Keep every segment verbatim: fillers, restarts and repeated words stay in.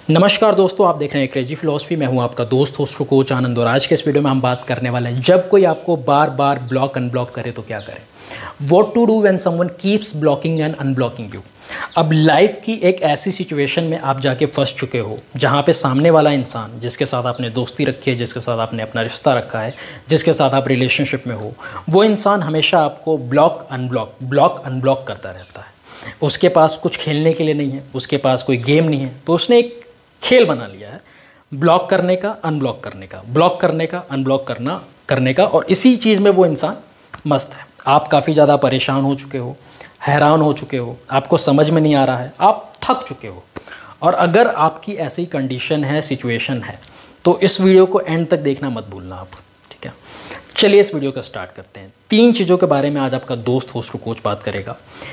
नमस्कार दोस्तों, आप देख रहे हैं क्रेजी फिलॉसफी। मैं हूं आपका दोस्त होस्ट कोच आनंद और आज के इस वीडियो में हम बात करने वाले हैं जब कोई आपको बार बार ब्लॉक अनब्लॉक करे तो क्या करें। What to do when someone keeps blocking and unblocking you. अब लाइफ की एक ऐसी सिचुएशन में आप जाके फंस चुके हो जहां पे सामने वाला इंसान जिसके साथ आपने दोस्ती रखी है, जिसके साथ आपने अपना रिश्ता रखा है, जिसके साथ आप रिलेशनशिप में हो, वो इंसान हमेशा आपको ब्लॉक अनब्लॉक ब्लॉक अनब्लॉक करता रहता है। उसके पास कुछ खेलने के लिए नहीं है, उसके पास कोई गेम नहीं है, तो उसने एक खेल बना लिया है ब्लॉक करने का, अनब्लॉक करने का, ब्लॉक करने का, अनब्लॉक करना करने का। और इसी चीज़ में वो इंसान मस्त है। आप काफ़ी ज़्यादा परेशान हो चुके हो, हैरान हो चुके हो, आपको समझ में नहीं आ रहा है, आप थक चुके हो। और अगर आपकी ऐसी कंडीशन है, सिचुएशन है, तो इस वीडियो को एंड तक देखना मत भूलना आप, ठीक है। चलिए इस वीडियो को स्टार्ट करते हैं। तीन चीज़ों के बारे में आज आपका दोस्त होस्ट कोच बात करेगा।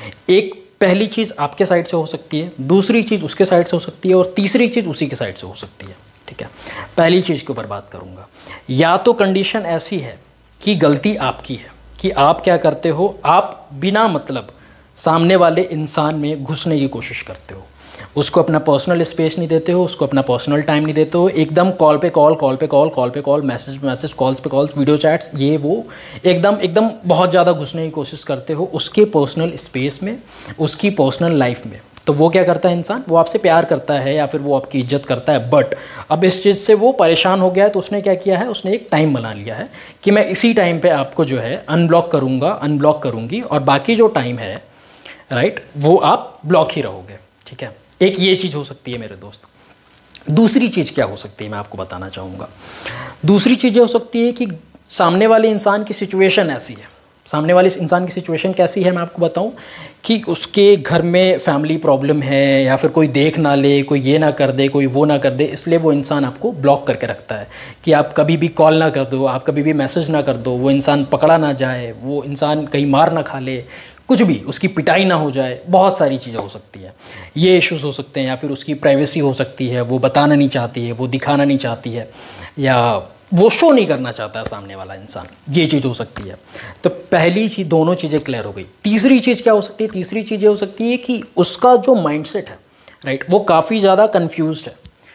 एक पहली चीज़ आपके साइड से हो सकती है, दूसरी चीज़ उसके साइड से हो सकती है और तीसरी चीज़ उसी के साइड से हो सकती है, ठीक है। पहली चीज़ के ऊपर बात करूँगा। या तो कंडीशन ऐसी है कि गलती आपकी है कि आप क्या करते हो, आप बिना मतलब सामने वाले इंसान में घुसने की कोशिश करते हो, उसको अपना पर्सनल स्पेस नहीं देते हो, उसको अपना पर्सनल टाइम नहीं देते हो, एकदम कॉल पे कॉल, कॉल पे कॉल, कॉल पे कॉल, मैसेज पे मैसेज, कॉल्स पे कॉल्स, वीडियो चैट्स, ये वो एकदम एकदम बहुत ज़्यादा घुसने की कोशिश करते हो उसके पर्सनल स्पेस में, उसकी पर्सनल लाइफ में। तो वो क्या करता है इंसान, वो आपसे प्यार करता है या फिर वो आपकी इज्जत करता है, बट अब इस चीज़ से वो परेशान हो गया है, तो उसने क्या किया है, उसने एक टाइम बना लिया है कि मैं इसी टाइम पर आपको जो है अनब्लॉक करूँगा, अनब्लॉक करूँगी, और बाकी जो टाइम है राइट वो आप ब्लॉक ही रहोगे, ठीक है। एक ये चीज़ हो सकती है मेरे दोस्त। दूसरी चीज़ क्या हो सकती है मैं आपको बताना चाहूँगा। दूसरी चीज़ ये हो सकती है कि सामने वाले इंसान की सिचुएशन ऐसी है, सामने वाले इंसान की सिचुएशन कैसी है मैं आपको बताऊं कि उसके घर में फैमिली प्रॉब्लम है या फिर कोई देख ना ले, कोई ये ना कर दे, कोई वो ना कर दे, इसलिए वो इंसान आपको ब्लॉक करके रखता है कि आप कभी भी कॉल ना कर दो, आप कभी भी मैसेज ना कर दो, वो इंसान पकड़ा ना जाए, वो इंसान कहीं मार ना खा ले, कुछ भी उसकी पिटाई ना हो जाए, बहुत सारी चीज़ें हो सकती है। ये इश्यूज़ हो सकते हैं, या फिर उसकी प्राइवेसी हो सकती है, वो बताना नहीं चाहती है, वो दिखाना नहीं चाहती है, या वो शो नहीं करना चाहता है सामने वाला इंसान, ये चीज़ हो सकती है। तो पहली चीज़, दोनों चीज़ें क्लियर हो गई। तीसरी चीज़ क्या हो सकती है, तीसरी चीज़ ये हो सकती है कि उसका जो माइंडसेट है राइट वो काफ़ी ज़्यादा कन्फ्यूज्ड है,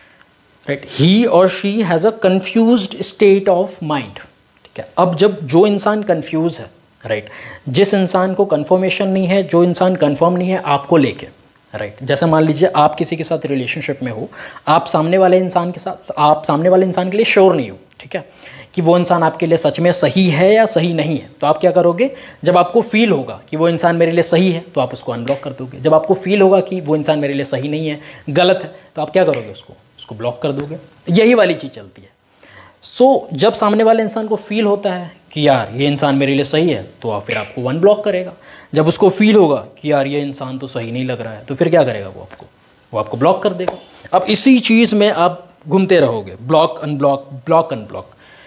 राइट ही और she has a confused state of mind, ठीक है। अब जब जो इंसान कन्फ्यूज़ है राइट right. जिस इंसान को कंफर्मेशन नहीं है, जो इंसान कंफर्म नहीं है आपको लेके राइट right. जैसे मान लीजिए आप किसी के साथ रिलेशनशिप में हो, आप सामने वाले इंसान के साथ आप सामने वाले इंसान के लिए श्योर नहीं हो, ठीक है, कि वो इंसान आपके लिए सच में सही है या सही नहीं है। तो आप क्या करोगे, जब आपको फील होगा कि वो इंसान मेरे लिए सही है तो आप उसको अनब्लॉक कर दोगे। जब आपको फील होगा कि वो इंसान मेरे लिए सही नहीं है, गलत है, तो आप क्या करोगे, उसको उसको ब्लॉक कर दोगे। यही वाली चीज़ चलती है। सो so, जब सामने वाले इंसान को फील होता है कि यार ये इंसान मेरे लिए सही है तो फिर आपको वन ब्लॉक करेगा। जब उसको फील होगा कि यार ये इंसान तो सही नहीं लग रहा है तो फिर क्या करेगा, वो आपको वो आपको ब्लॉक कर देगा। अब इसी चीज़ में आप घूमते रहोगे, ब्लॉक अनब्लॉक, ब्लॉक अनब्लॉक।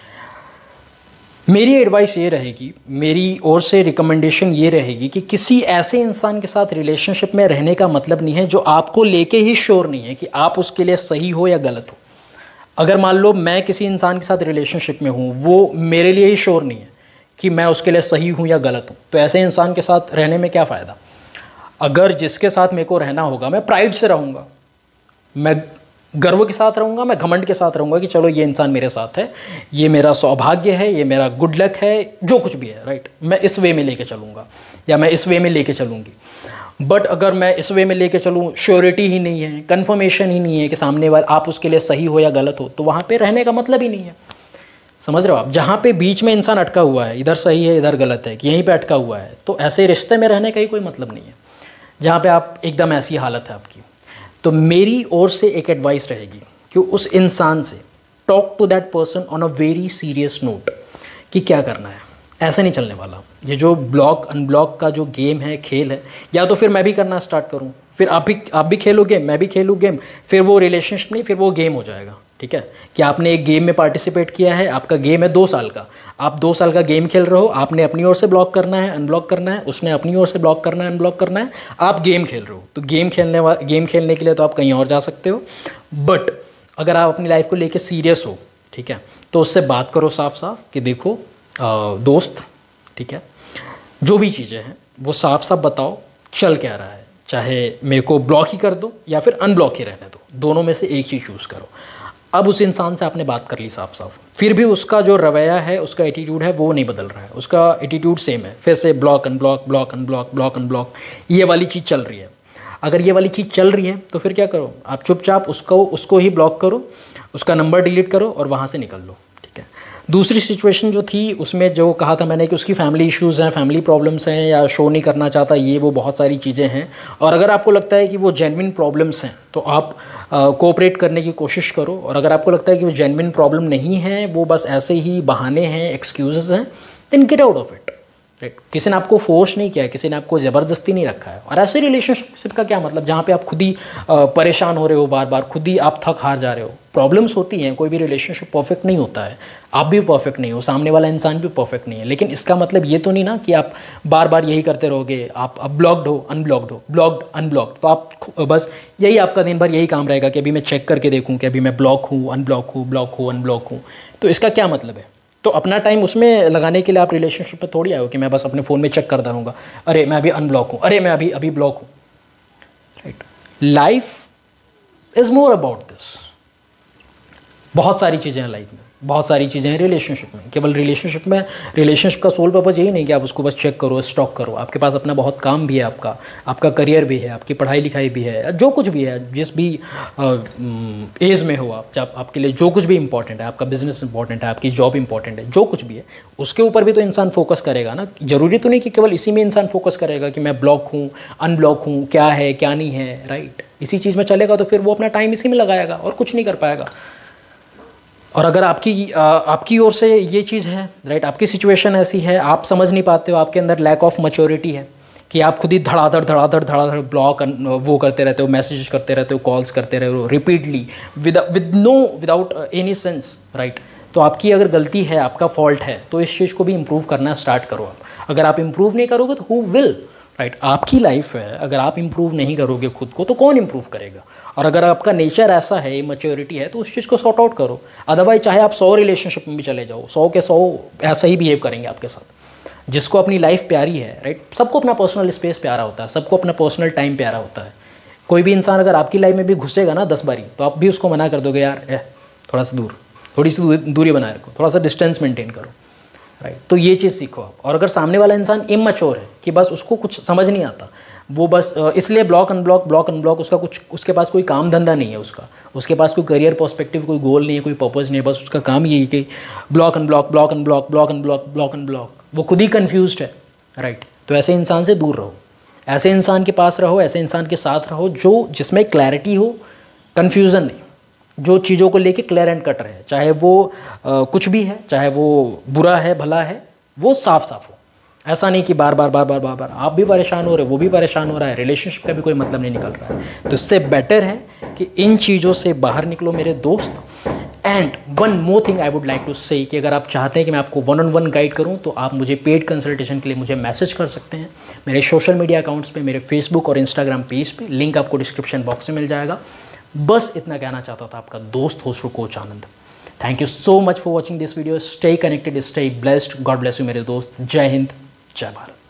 मेरी एडवाइस ये रहेगी, मेरी ओर से रिकमेंडेशन ये रहेगी कि किसी ऐसे इंसान के साथ रिलेशनशिप में रहने का मतलब नहीं है जो आपको लेके ही श्योर नहीं है कि आप उसके लिए सही हो या गलत हो। अगर मान लो मैं किसी इंसान के साथ रिलेशनशिप में हूँ, वो मेरे लिए ही श्योर नहीं है कि मैं उसके लिए सही हूँ या गलत हूँ, तो ऐसे इंसान के साथ रहने में क्या फ़ायदा। अगर जिसके साथ मेरे को रहना होगा, मैं प्राइड से रहूँगा, मैं गर्व के साथ रहूँगा, मैं घमंड के साथ रहूँगा कि चलो ये इंसान मेरे साथ है, ये मेरा सौभाग्य है, ये मेरा गुड लक है, जो कुछ भी है राइट, मैं इस वे में लेके चलूँगा या मैं इस वे में लेके चलूँगी। बट अगर मैं इस वे में लेके चलूँ, श्योरिटी ही नहीं है, कंफर्मेशन ही नहीं है कि सामने वाले आप उसके लिए सही हो या गलत हो, तो वहाँ पे रहने का मतलब ही नहीं है। समझ रहे हो आप, जहाँ पे बीच में इंसान अटका हुआ है, इधर सही है इधर गलत है, कि यहीं पे अटका हुआ है, तो ऐसे रिश्ते में रहने का ही कोई मतलब नहीं है जहाँ पे आप एकदम ऐसी हालत है आपकी। तो मेरी ओर से एक एडवाइस रहेगी कि उस इंसान से talk to that person on a very serious note कि क्या करना है। ऐसे नहीं चलने वाला ये जो ब्लॉक अनब्लॉक का जो गेम है, खेल है, या तो फिर मैं भी करना स्टार्ट करूं, फिर आप भी आप भी खेलो गेम, मैं भी खेलूँ गेम, फिर वो रिलेशनशिप नहीं, फिर वो गेम हो जाएगा, ठीक है। कि आपने एक गेम में पार्टिसिपेट किया है, आपका गेम है दो साल का, आप दो साल का गेम खेल रहे हो, आपने अपनी ओर से ब्लॉक करना है, अनब्लॉक करना है, उसने अपनी ओर से ब्लॉक करना है, अनब्लॉक करना है, आप गेम खेल रहे हो। तो गेम खेलने वा गेम खेलने के लिए तो आप कहीं और जा सकते हो, बट अगर आप अपनी लाइफ को लेकर सीरियस हो, ठीक है, तो उससे बात करो साफ साफ कि देखो आ, दोस्त, ठीक है, जो भी चीज़ें हैं वो साफ साफ बताओ चल क्या रहा है, चाहे मेरे को ब्लॉक ही कर दो या फिर अनब्लॉक ही रहने दो, दोनों में से एक ही चूज़ करो। अब उस इंसान से आपने बात कर ली साफ साफ, फिर भी उसका जो रवैया है, उसका एटीट्यूड है वो नहीं बदल रहा है, उसका एटीट्यूड सेम है, फिर से block unblock block unblock block unblock ये वाली चीज़ चल रही है। अगर ये वाली चीज़ चल रही है तो फिर क्या करो, आप चुपचाप उसको उसको ही ब्लॉक करो, उसका नंबर डिलीट करो और वहाँ से निकल लो, ठीक है। दूसरी सिचुएशन जो थी उसमें जो कहा था मैंने कि उसकी फैमिली इश्यूज़ हैं, फैमिली प्रॉब्लम्स हैं, या शो नहीं करना चाहता, ये वो बहुत सारी चीज़ें हैं। और अगर आपको लगता है कि वो जेन्युइन प्रॉब्लम्स हैं तो आप कोऑपरेट करने की कोशिश करो, और अगर आपको लगता है कि वो जेन्युइन प्रॉब्लम नहीं है, वो बस ऐसे ही बहाने हैं, एक्सक्यूज़ हैं, then get out of it, right. किसी ने आपको फोर्स नहीं किया, किसी ने आपको ज़बरदस्ती नहीं रखा है। और ऐसे रिलेशनशिप का क्या मतलब जहाँ पे आप खुद ही परेशान हो रहे हो, बार बार खुद ही आप थक हार जा रहे हो। प्रॉब्लम्स होती हैं, कोई भी रिलेशनशिप परफेक्ट नहीं होता है, आप भी परफेक्ट नहीं हो, सामने वाला इंसान भी परफेक्ट नहीं है, लेकिन इसका मतलब ये तो नहीं ना कि आप बार बार यही करते रहोगे। आप अब ब्लॉक्ड हो, अनब्लॉक्ड हो, ब्लॉक्ड अनब्लॉक्ड, तो आप बस यही आपका दिन भर यही काम रहेगा कि अभी मैं चेक करके देखूँ कि अभी मैं ब्लॉक हूँ, अनब्लॉक हूँ, ब्लॉक हूँ, अनब्लॉक हूँ। तो इसका क्या मतलब है? तो अपना टाइम उसमें लगाने के लिए आप रिलेशनशिप में थोड़ी आए हो कि मैं बस अपने फ़ोन में चेक करता रहूँगा, अरे मैं अभी अनब्लॉक हूँ, अरे मैं अभी अभी ब्लॉक हूँ, right. Life is more about this. बहुत सारी चीज़ें हैं लाइफ में, बहुत सारी चीज़ें हैं रिलेशनशिप में। केवल रिलेशनशिप में, रिलेशनशिप का सोल पर्पज़ यही नहीं कि आप उसको बस चेक करो, स्टॉक करो। आपके पास अपना बहुत काम भी है, आपका आपका करियर भी है, आपकी पढ़ाई लिखाई भी है, जो कुछ भी है, जिस भी एज में हो आप, जब आपके लिए जो कुछ भी इंपॉर्टेंट है, आपका बिजनेस इंपॉर्टेंट है, आपकी जॉब इंपॉर्टेंट है, जो कुछ भी है, उसके ऊपर भी तो इंसान फोकस करेगा ना। ज़रूरी तो नहीं कि केवल इसी में इंसान फोकस करेगा कि मैं ब्लॉक हूँ, अनब्लॉक हूँ, क्या है क्या नहीं है, राइट। इसी चीज़ में चलेगा तो फिर वो अपना टाइम इसी में लगाएगा और कुछ नहीं कर पाएगा। और अगर आपकी आपकी ओर से ये चीज़ है, राइट, आपकी सिचुएशन ऐसी है, आप समझ नहीं पाते हो, आपके अंदर लैक ऑफ मैच्योरिटी है कि आप खुद ही धड़ाधड़ धड़ाधड़ धड़ाधड़ ब्लॉक वो करते रहते हो, मैसेजेस करते रहते हो, कॉल्स करते रहते हो repeatedly with with no without any sense, right. तो आपकी अगर गलती है, आपका फॉल्ट है, तो इस चीज़ को भी इम्प्रूव करना स्टार्ट करो आप। अगर आप इम्प्रूव नहीं करोगे तो हु विल, राइट। आपकी लाइफ है, अगर आप इम्प्रूव नहीं करोगे खुद को तो कौन इम्प्रूव करेगा? और अगर आपका नेचर ऐसा है, मैच्योरिटी है, तो उस चीज़ को सॉर्ट आउट करो। अदरवाइज चाहे आप सौ रिलेशनशिप में भी चले जाओ, सौ के सौ ऐसा ही बिहेव करेंगे आपके साथ। जिसको अपनी लाइफ प्यारी है, राइट, सबको अपना पर्सनल स्पेस प्यारा होता है, सबको अपना पर्सनल टाइम प्यारा होता है। कोई भी इंसान अगर आपकी लाइफ में भी घुसेगा ना दस बारी, तो आप भी उसको मना कर दोगे, यार ए, थोड़ा सा दूर, थोड़ी सी दूरी बनाए रखो, थोड़ा सा डिस्टेंस मेंटेन करो, राइट। तो ये चीज़ सीखो आप। और अगर सामने वाला इंसान इमैच्योर है कि बस उसको कुछ समझ नहीं आता, वो बस इसलिए ब्लॉक अनब्लॉक ब्लॉक अनब्लॉक, उसका कुछ, उसके पास कोई काम धंधा नहीं है, उसका उसके पास कोई करियर पर्सपेक्टिव, कोई गोल नहीं है, कोई पर्पस नहीं है, बस उसका काम यही कि block unblock block unblock block unblock block unblock, वो खुद ही कन्फ्यूज्ड है, राइट। तो ऐसे इंसान से दूर रहो, ऐसे इंसान के पास रहो, ऐसे इंसान के साथ रहो जो जिसमें क्लैरिटी हो, कन्फ्यूज़न नहीं, जो चीज़ों को लेके क्लियर एंड कट रहे, चाहे वो आ, कुछ भी है, चाहे वो बुरा है भला है, वो साफ साफ हो। ऐसा नहीं कि बार बार बार बार बार बार आप भी परेशान हो रहे, वो भी परेशान हो रहा है, रिलेशनशिप का भी कोई मतलब नहीं निकल रहा है। तो इससे बेटर है कि इन चीज़ों से बाहर निकलो मेरे दोस्त। And one more thing I would like to say कि अगर आप चाहते हैं कि मैं आपको वन ऑन वन गाइड करूं, तो आप मुझे पेड कंसल्टेशन के लिए मुझे मैसेज कर सकते हैं मेरे सोशल मीडिया अकाउंट्स पे, मेरे फेसबुक और इंस्टाग्राम पेज पे, लिंक आपको डिस्क्रिप्शन बॉक्स में मिल जाएगा। बस इतना कहना चाहता था आपका दोस्त host coach Anand. Thank you so much for watching this video. Stay connected, stay blessed, God bless you मेरे दोस्त। जय हिंद, जय भारत।